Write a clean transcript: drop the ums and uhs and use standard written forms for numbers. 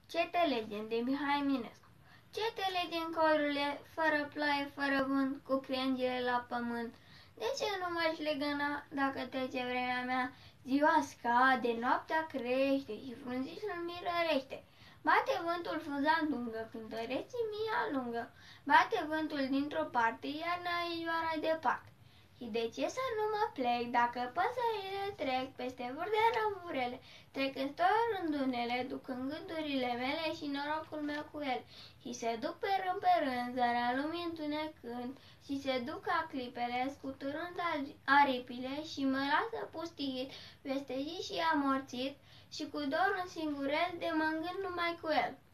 Cetelegen de Mihai Eminescu. Cetelegen corule, fără ploaie, fără vânt, cu crengile la pământ. De ce nu m-aș legăna dacă trece vremea mea? Ziua scade, noaptea crește și frunzișul mirărește. Bate vântul fuzant lungă, cântăreții mii alungă. Bate vântul dintr-o parte, iarna ijoara departe. Și de ce să nu mă plec dacă păsările trec peste vârf de ramurele, trecând tot rândunele, ducând gândurile mele și norocul meu cu ele, și se duc pe rând, zărea lumii întunecând, și se duc ca clipele, scuturând aripile, și mă lasă pustit, vestegit și amorțit, și cu dor un singurel, de mă-ngând numai cu el.